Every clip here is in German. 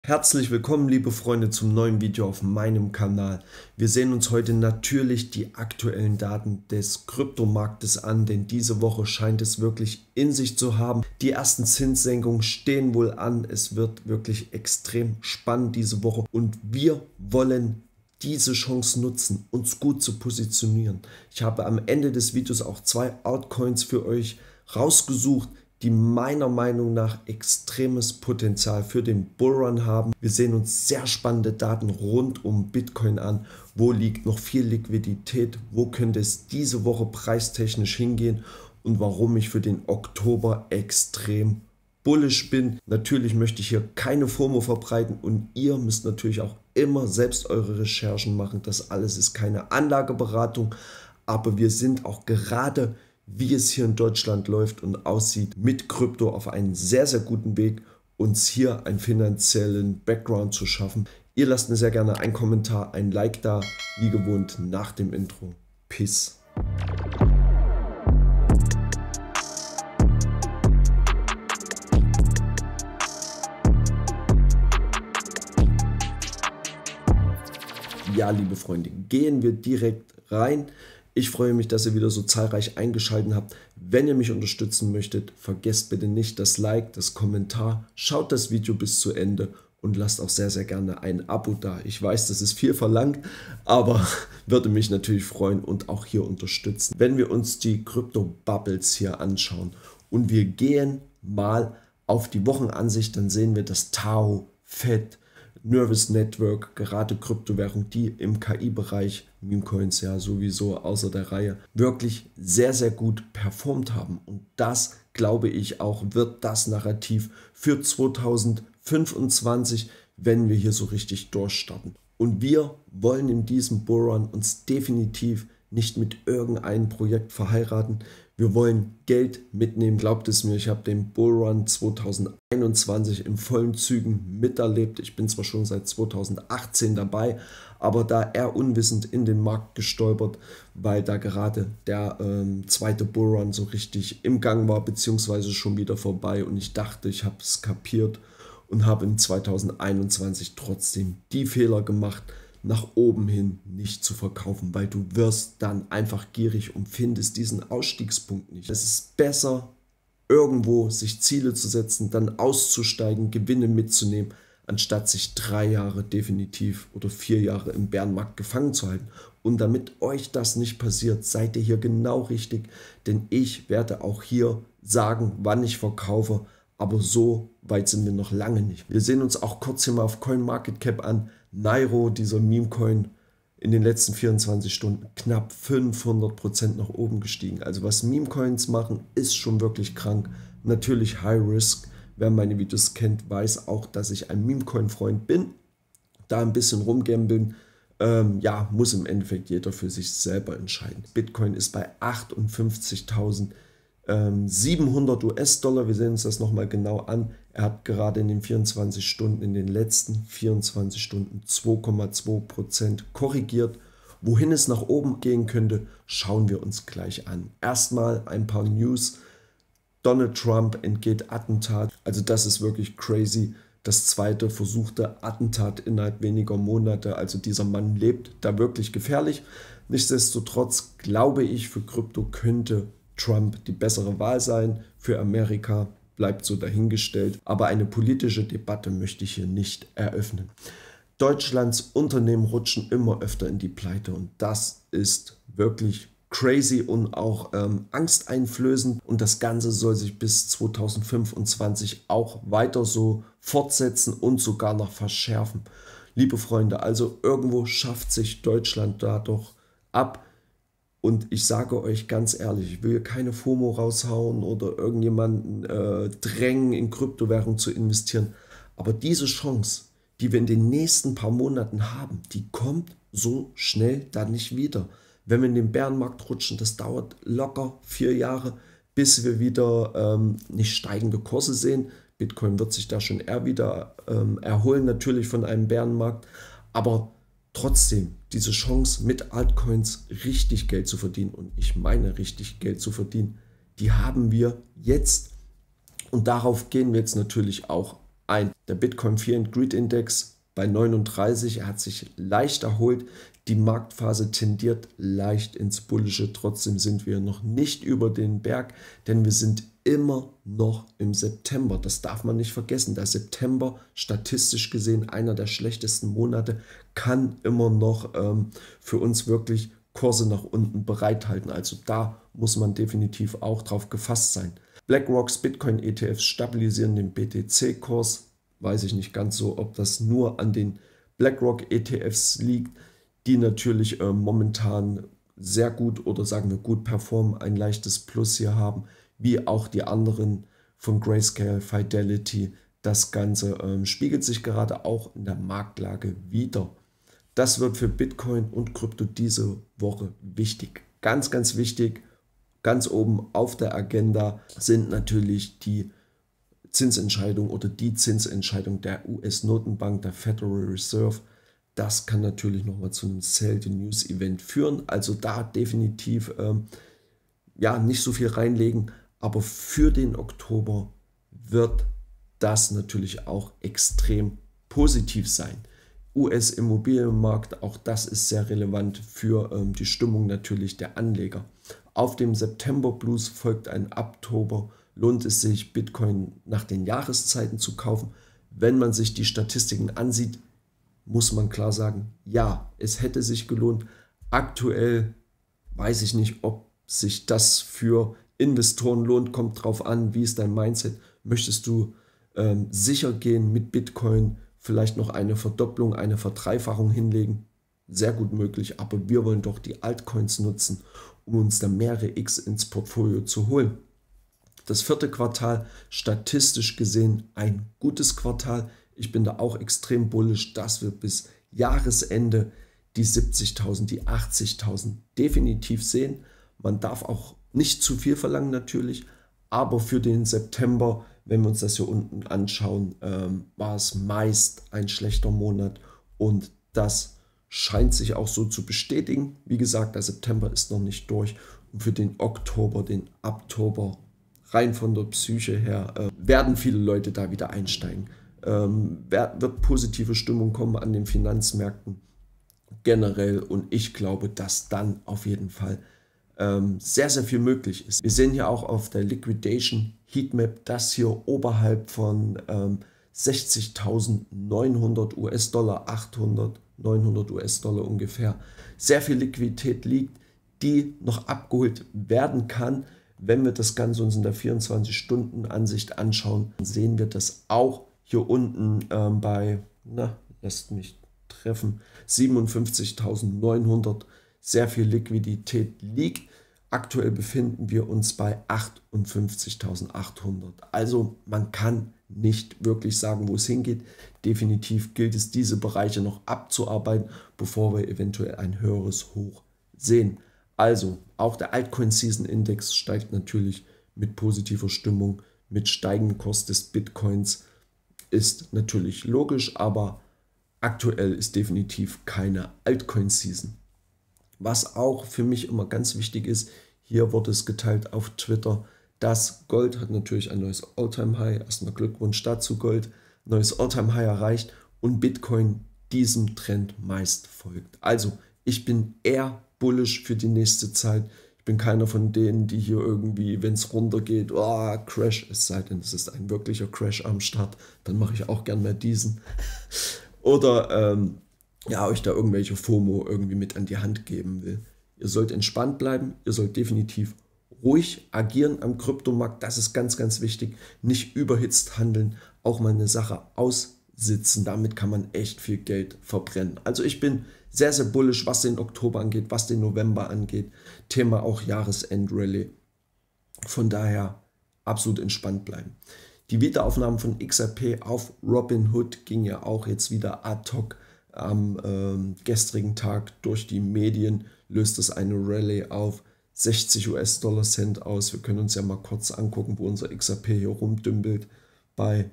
Herzlich willkommen, liebe Freunde, zum neuen Video auf meinem Kanal. Wir sehen uns heute natürlich die aktuellen Daten des Kryptomarktes an, denn diese Woche scheint es wirklich in sich zu haben. Die ersten Zinssenkungen stehen wohl an. Es wird wirklich extrem spannend diese Woche und wir wollen diese Chance nutzen, uns gut zu positionieren. Ich habe am Ende des Videos auch zwei Altcoins für euch rausgesucht, die meiner Meinung nach extremes Potenzial für den Bullrun haben. Wir sehen uns sehr spannende Daten rund um Bitcoin an. Wo liegt noch viel Liquidität? Wo könnte es diese Woche preistechnisch hingehen? Und warum ich für den Oktober extrem bullish bin. Natürlich möchte ich hier keine FOMO verbreiten und ihr müsst natürlich auch immer selbst eure Recherchen machen. Das alles ist keine Anlageberatung, aber wir sind auch gerade, wie es hier in Deutschland läuft und aussieht, mit Krypto auf einen sehr, sehr guten Weg, uns hier einen finanziellen Background zu schaffen. Ihr lasst mir sehr gerne einen Kommentar, ein Like da, wie gewohnt nach dem Intro. Peace. Ja, liebe Freunde, gehen wir direkt rein. Ich freue mich, dass ihr wieder so zahlreich eingeschaltet habt. Wenn ihr mich unterstützen möchtet, vergesst bitte nicht das Like, das Kommentar, schaut das Video bis zu Ende und lasst auch sehr, sehr gerne ein Abo da. Ich weiß, das ist viel verlangt, aber würde mich natürlich freuen und auch hier unterstützen. Wenn wir uns die Krypto-Bubbles hier anschauen und wir gehen mal auf die Wochenansicht, dann sehen wir, dass Tau, Fed, Nervous Network, gerade Kryptowährung, die im KI-Bereich, Memecoins ja sowieso außer der Reihe, wirklich sehr, sehr gut performt haben. Und das, glaube ich auch, wird das Narrativ für 2025, wenn wir hier so richtig durchstarten. Und wir wollen in diesem Bullrun uns definitiv nicht mit irgendeinem Projekt verheiraten. Wir wollen Geld mitnehmen. Glaubt es mir, ich habe den Bullrun 2021 in vollen Zügen miterlebt. Ich bin zwar schon seit 2018 dabei, aber da eher unwissend in den Markt gestolpert, weil da gerade der zweite Bullrun so richtig im Gang war, beziehungsweise schon wieder vorbei. Und ich dachte, ich habe es kapiert und habe in 2021 trotzdem die Fehler gemacht, nach oben hin nicht zu verkaufen, weil du wirst dann einfach gierig und findest diesen Ausstiegspunkt nicht. Es ist besser, irgendwo sich Ziele zu setzen, dann auszusteigen, Gewinne mitzunehmen, anstatt sich 3 Jahre definitiv oder 4 Jahre im Bärenmarkt gefangen zu halten. Und damit euch das nicht passiert, seid ihr hier genau richtig, denn ich werde auch hier sagen, wann ich verkaufe, aber so weit sind wir noch lange nicht. Wir sehen uns auch kurz hier mal auf CoinMarketCap an. Nairo, dieser Meme-Coin, in den letzten 24 Stunden knapp 500% nach oben gestiegen. Also was Meme-Coins machen, ist schon wirklich krank. Natürlich High Risk. Wer meine Videos kennt, weiß auch, dass ich ein Meme-Coin-Freund bin. Da ein bisschen rumgambeln, ja, muss im Endeffekt jeder für sich selber entscheiden. Bitcoin ist bei 58.700 US-Dollar. Wir sehen uns das nochmal genau an. Er hat gerade in den 24 Stunden, in den letzten 24 Stunden 2,2% korrigiert. Wohin es nach oben gehen könnte, schauen wir uns gleich an. Erstmal ein paar News. Donald Trump entgeht Attentat. Also das ist wirklich crazy. Das zweite versuchte Attentat innerhalb weniger Monate. Also dieser Mann lebt da wirklich gefährlich. Nichtsdestotrotz glaube ich, für Krypto könnte Trump die bessere Wahl sein. Für Amerika bleibt so dahingestellt. Aber eine politische Debatte möchte ich hier nicht eröffnen. Deutschlands Unternehmen rutschen immer öfter in die Pleite und das ist wirklich crazy und auch angsteinflößend. Und das Ganze soll sich bis 2025 auch weiter so fortsetzen und sogar noch verschärfen. Liebe Freunde, also irgendwo schafft sich Deutschland da doch ab. Und ich sage euch ganz ehrlich, ich will hier keine FOMO raushauen oder irgendjemanden drängen, in Kryptowährung zu investieren. Aber diese Chance, die wir in den nächsten paar Monaten haben, die kommt so schnell dann nicht wieder. Wenn wir in den Bärenmarkt rutschen, das dauert locker 4 Jahre, bis wir wieder nicht steigende Kurse sehen. Bitcoin wird sich da schon eher wieder erholen, natürlich von einem Bärenmarkt. Aber trotzdem, diese Chance mit Altcoins richtig Geld zu verdienen, und ich meine richtig Geld zu verdienen, die haben wir jetzt. Und darauf gehen wir jetzt natürlich auch ein. Der Bitcoin Fear and Greed Index bei 39, er hat sich leicht erholt. Die Marktphase tendiert leicht ins Bullische, trotzdem sind wir noch nicht über den Berg, denn wir sind immer noch im September. Das darf man nicht vergessen. Der September, statistisch gesehen, einer der schlechtesten Monate, kann immer noch für uns wirklich Kurse nach unten bereithalten. Also da muss man definitiv auch drauf gefasst sein. BlackRocks Bitcoin ETFs stabilisieren den BTC-Kurs. Weiß ich nicht ganz so, ob das nur an den BlackRock ETFs liegt, die natürlich momentan sehr gut oder sagen wir gut performen, ein leichtes Plus hier haben, wie auch die anderen von Grayscale, Fidelity. Das Ganze spiegelt sich gerade auch in der Marktlage wider. Das wird für Bitcoin und Krypto diese Woche wichtig. Ganz, ganz wichtig. Ganz oben auf der Agenda sind natürlich die Zinsentscheidung oder die Zinsentscheidung der US-Notenbank, der Federal Reserve. Das kann natürlich nochmal zu einem Sell-the-News-Event führen. Also da definitiv nicht so viel reinlegen. Aber für den Oktober wird das natürlich auch extrem positiv sein. US-Immobilienmarkt, auch das ist sehr relevant für die Stimmung natürlich der Anleger. Auf dem September Blues folgt ein Oktober. Lohnt es sich, Bitcoin nach den Jahreszeiten zu kaufen? Wenn man sich die Statistiken ansieht, muss man klar sagen, ja, es hätte sich gelohnt. Aktuell weiß ich nicht, ob sich das für Investoren lohnt, kommt drauf an, wie ist dein Mindset. Möchtest du sicher gehen mit Bitcoin, vielleicht noch eine Verdopplung, eine Verdreifachung hinlegen? Sehr gut möglich, aber wir wollen doch die Altcoins nutzen, um uns da mehrere X ins Portfolio zu holen. Das vierte Quartal, statistisch gesehen ein gutes Quartal. Ich bin da auch extrem bullisch, dass wir bis Jahresende die 70.000, die 80.000 definitiv sehen. Man darf auch nicht zu viel verlangen natürlich, aber für den September, wenn wir uns das hier unten anschauen, war es meist ein schlechter Monat und das scheint sich auch so zu bestätigen. Wie gesagt, der September ist noch nicht durch und für den Oktober, den Oktober, rein von der Psyche her, werden viele Leute da wieder einsteigen. Wird positive Stimmung kommen an den Finanzmärkten generell und ich glaube, dass dann auf jeden Fall sehr, sehr viel möglich ist. Wir sehen hier auch auf der Liquidation Heatmap, dass hier oberhalb von 60.900 US-Dollar, 800, 900 US-Dollar ungefähr, sehr viel Liquidität liegt, die noch abgeholt werden kann. Wenn wir das Ganze uns in der 24-Stunden-Ansicht anschauen, sehen wir das auch hier unten bei, lasst mich treffen, 57.900, sehr viel Liquidität liegt. Aktuell befinden wir uns bei 58.800. Also man kann nicht wirklich sagen, wo es hingeht. Definitiv gilt es, diese Bereiche noch abzuarbeiten, bevor wir eventuell ein höheres Hoch sehen. Also auch der Altcoin Season Index steigt natürlich mit positiver Stimmung, mit steigendem Kurs des Bitcoins. Ist natürlich logisch, aber aktuell ist definitiv keine Altcoin Season. Was auch für mich immer ganz wichtig ist, hier wurde es geteilt auf Twitter, das Gold hat natürlich ein neues All-Time-High, erstmal Glückwunsch dazu Gold, neues All-Time-High erreicht und Bitcoin diesem Trend meist folgt. Also ich bin eher bullish für die nächste Zeit. Ich bin keiner von denen, die hier irgendwie, wenn es runtergeht, Crash, es sei denn, es ist ein wirklicher Crash am Start, dann mache ich auch gern mal diesen. Oder euch da irgendwelche FOMO irgendwie mit an die Hand geben will. Ihr sollt entspannt bleiben, ihr sollt definitiv ruhig agieren am Kryptomarkt, das ist ganz, ganz wichtig. Nicht überhitzt handeln, auch mal eine Sache aussitzen, damit kann man echt viel Geld verbrennen. Also ich bin sehr, sehr bullish, was den Oktober angeht, was den November angeht. Thema auch Jahresend-Rallye. Von daher absolut entspannt bleiben. Die Wiederaufnahme von XRP auf Robinhood ging ja auch jetzt wieder ad hoc am gestrigen Tag durch die Medien, löst es eine Rallye auf 60 US-Dollar-Cent aus. Wir können uns ja mal kurz angucken, wo unser XRP hier rumdümpelt bei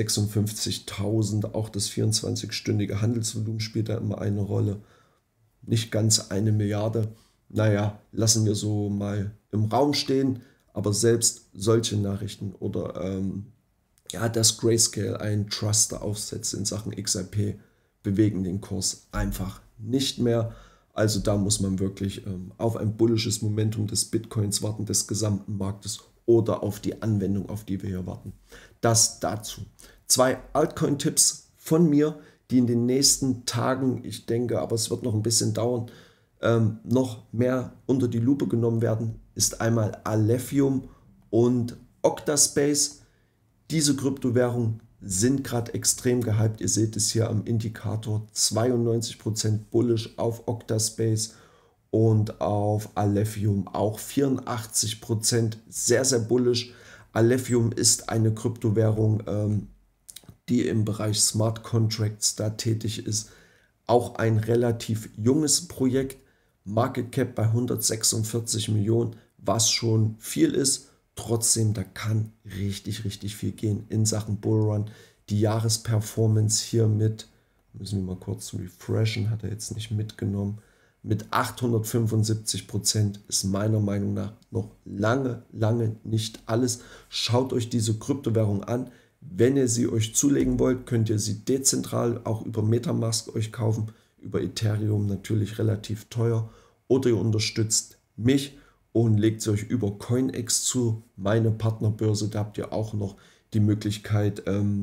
56.000. Auch das 24-stündige Handelsvolumen spielt da immer eine Rolle. Nicht ganz 1 Milliarde. Naja, lassen wir so mal im Raum stehen. Aber selbst solche Nachrichten oder ja, dass Grayscale einen Truster aufsetzt in Sachen XRP, bewegen den Kurs einfach nicht mehr. Also da muss man wirklich auf ein bullisches Momentum des Bitcoins warten, des gesamten Marktes, oder auf die Anwendung, auf die wir hier warten. Das dazu. 2 Altcoin-Tipps von mir, die in den nächsten Tagen, ich denke, aber es wird noch ein bisschen dauern, noch mehr unter die Lupe genommen werden, ist einmal Alephium und Octaspace. Diese Kryptowährungen sind gerade extrem gehypt. Ihr seht es hier am Indikator, 92% bullish auf Octaspace und auf Alephium auch 84%, sehr, sehr bullish. Alephium ist eine Kryptowährung, die im Bereich Smart Contracts da tätig ist. Auch ein relativ junges Projekt, Market Cap bei 146 Millionen, was schon viel ist. Trotzdem, da kann richtig, richtig viel gehen in Sachen Bullrun. Die Jahresperformance hier mit, müssen wir mal kurz refreshen, hat er jetzt nicht mitgenommen, mit 875% ist meiner Meinung nach noch lange, lange nicht alles. Schaut euch diese Kryptowährung an. Wenn ihr sie euch zulegen wollt, könnt ihr sie dezentral auch über Metamask euch kaufen, über Ethereum natürlich relativ teuer, oder ihr unterstützt mich und legt sie euch über CoinEx zu, meine Partnerbörse. Da habt ihr auch noch die Möglichkeit,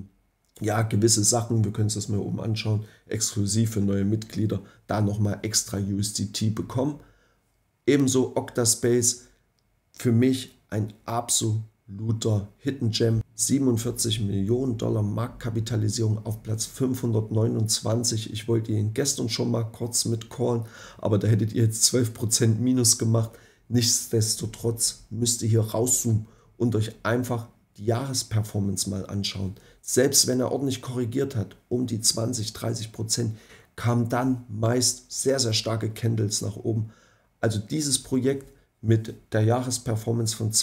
ja, gewisse Sachen, wir können uns das mal oben anschauen, exklusiv für neue Mitglieder, da nochmal extra USDT bekommen. Ebenso Octaspace, für mich ein absoluter Hidden Gem. 47 Millionen Dollar Marktkapitalisierung auf Platz 529. Ich wollte ihn gestern schon mal kurz mit callen, aber da hättet ihr jetzt 12% Minus gemacht. Nichtsdestotrotz müsst ihr hier rauszoomen und euch einfach die Jahresperformance mal anschauen. Selbst wenn er ordentlich korrigiert hat, um die 20-30%, kamen dann meist sehr, sehr starke Candles nach oben. Also dieses Projekt mit der Jahresperformance von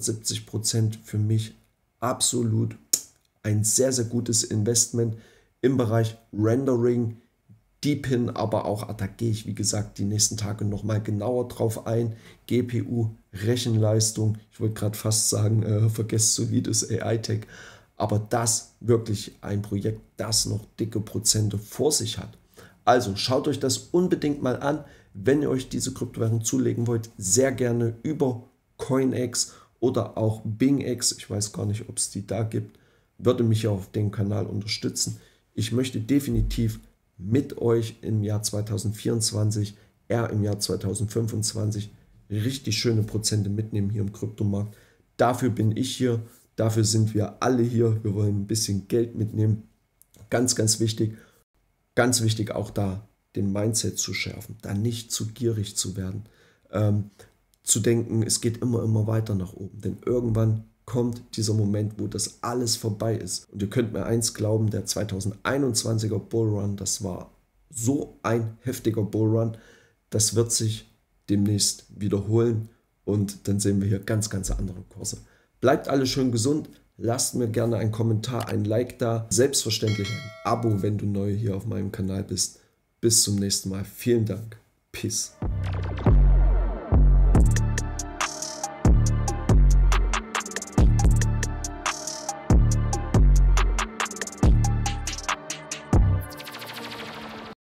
270% für mich absolut ein sehr, sehr gutes Investment im Bereich Rendering, Deepin, aber auch, da gehe ich wie gesagt die nächsten Tage nochmal genauer drauf ein. GPU, Rechenleistung, ich wollte gerade fast sagen, vergesst solides AI-Tech, aber das wirklich ein Projekt, das noch dicke Prozente vor sich hat. Also schaut euch das unbedingt mal an, wenn ihr euch diese Kryptowährung zulegen wollt, sehr gerne über CoinEx oder auch BingX, ich weiß gar nicht, ob es die da gibt, würde mich ja auf dem Kanal unterstützen. Ich möchte definitiv mit euch im Jahr 2024, eher im Jahr 2025, richtig schöne Prozente mitnehmen hier im Kryptomarkt. Dafür bin ich hier, dafür sind wir alle hier. Wir wollen ein bisschen Geld mitnehmen. Ganz, ganz wichtig. Ganz wichtig auch da, den Mindset zu schärfen, da nicht zu gierig zu werden. Zu denken, es geht immer, immer weiter nach oben. Denn irgendwann kommt dieser Moment, wo das alles vorbei ist. Und ihr könnt mir eins glauben, der 2021er Bullrun, das war so ein heftiger Bullrun, das wird sich demnächst wiederholen und dann sehen wir hier ganz, ganz andere Kurse. Bleibt alle schön gesund, lasst mir gerne einen Kommentar, ein Like da, selbstverständlich ein Abo, wenn du neu hier auf meinem Kanal bist. Bis zum nächsten Mal, vielen Dank, Peace.